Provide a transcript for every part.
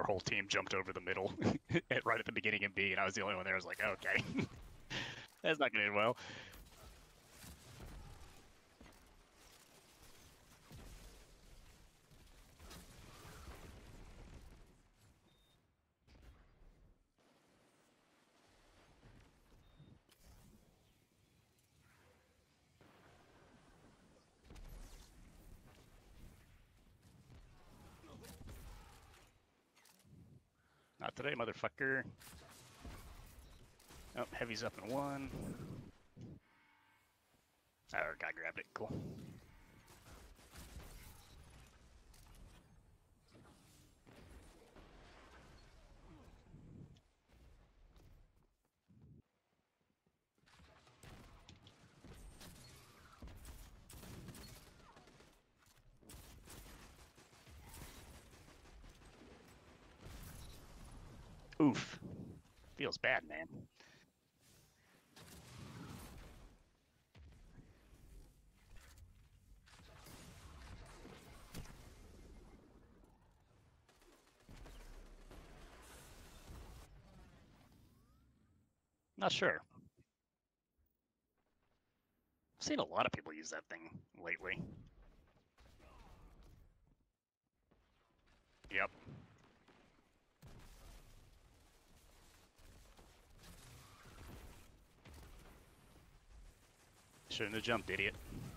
whole team jumped over the middle right at the beginning of B, and I was the only one there. I was like, okay, that's not going to end well. Not today, motherfucker. Oh, heavy's up in one. Oh, guy grabbed it. Cool. Oof. Feels bad, man. Not sure. I've seen a lot of people use that thing lately. Yep. Shouldn't have jumped, idiot.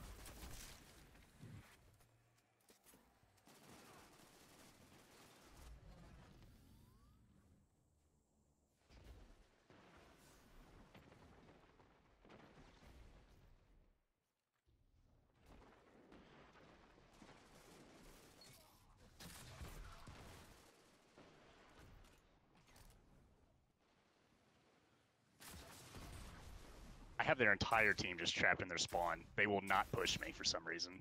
I have their entire team just trapped in their spawn. They will not push me for some reason.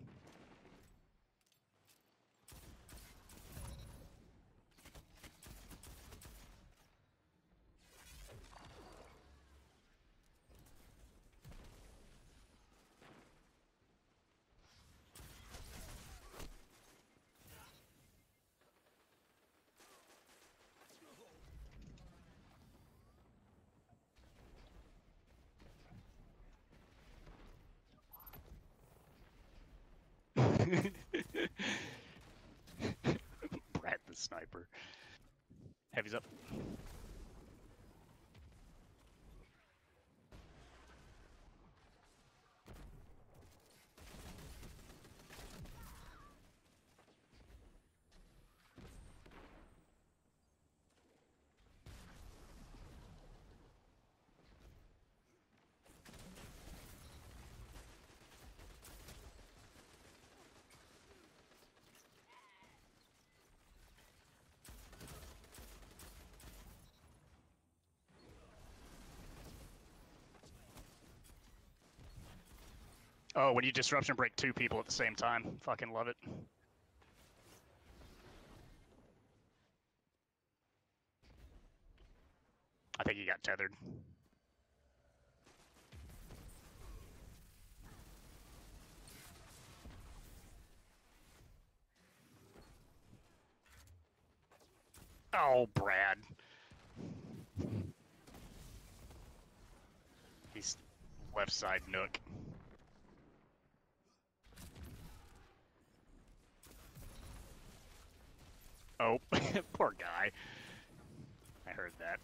Brad the sniper. Heavy's up. Oh, when you disruption break two people at the same time. Fucking love it. I think he got tethered. Oh, Brad. He's left side nook. Oh, poor guy. I heard that.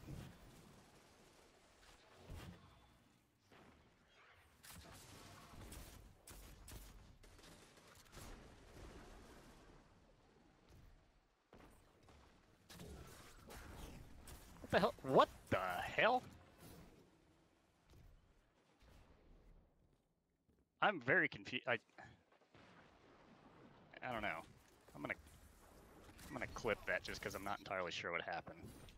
What the hell? What the hell? I'm very confused. I don't know. I'm gonna clip that just because I'm not entirely sure what happened.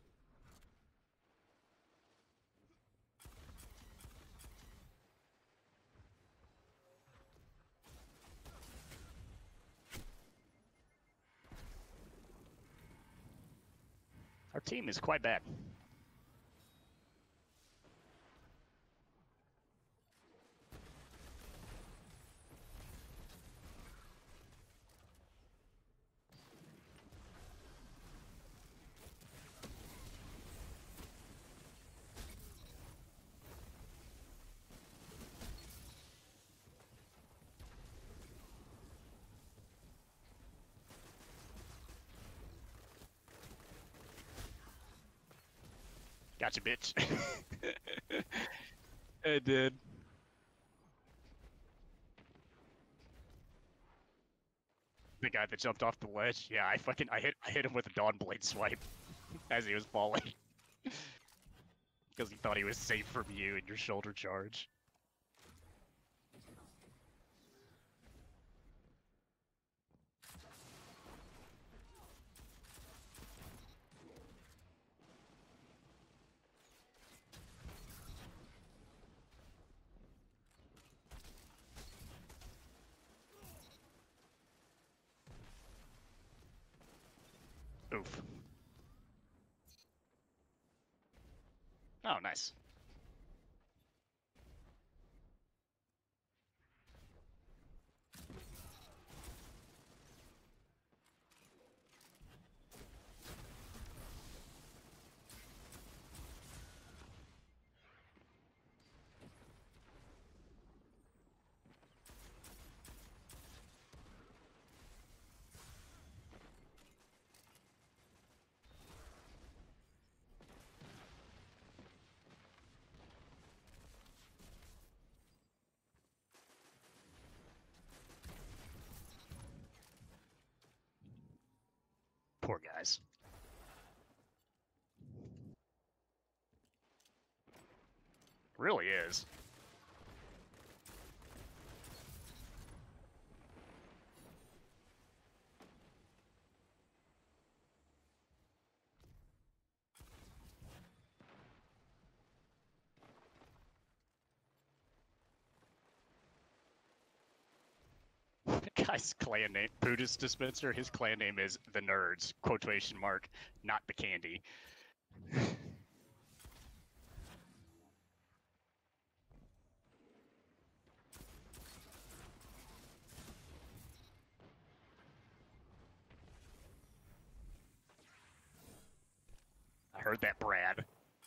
Our team is quite bad. Gotcha, bitch. I did. The guy that jumped off the ledge. Yeah, I hit him with a Dawn Blade swipe as he was falling. Because he thought he was safe from you and your shoulder charge. Oof. Oh, nice. Poor guys. Really is. Guy's clan name, Buddhist dispenser, his clan name is the Nerds, quotation mark, not the candy. I heard that, Brad.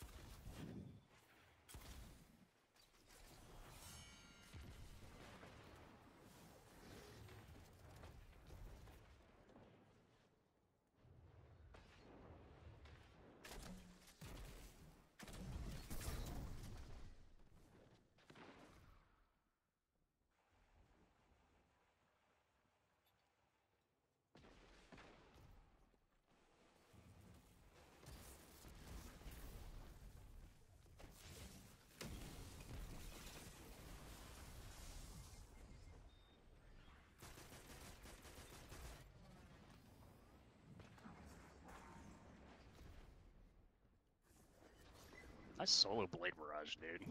Nice solo Blade Barrage, dude.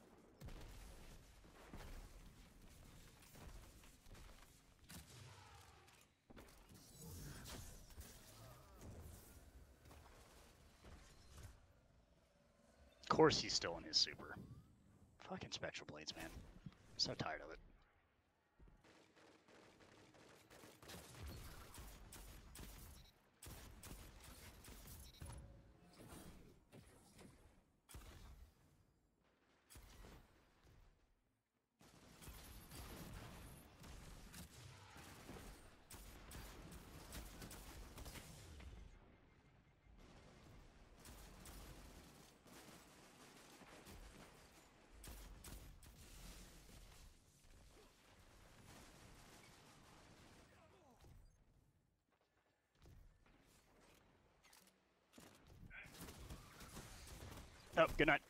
Of course he's still in his super. Fucking Spectral Blades, man. I'm so tired of it. Oh, good night.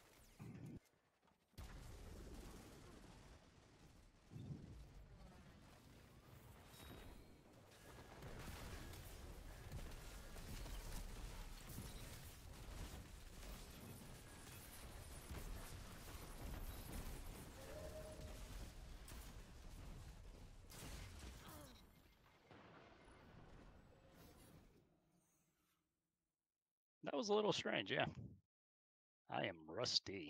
That was a little strange, yeah. I am rusty.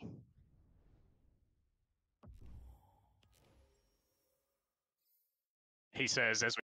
He says, as we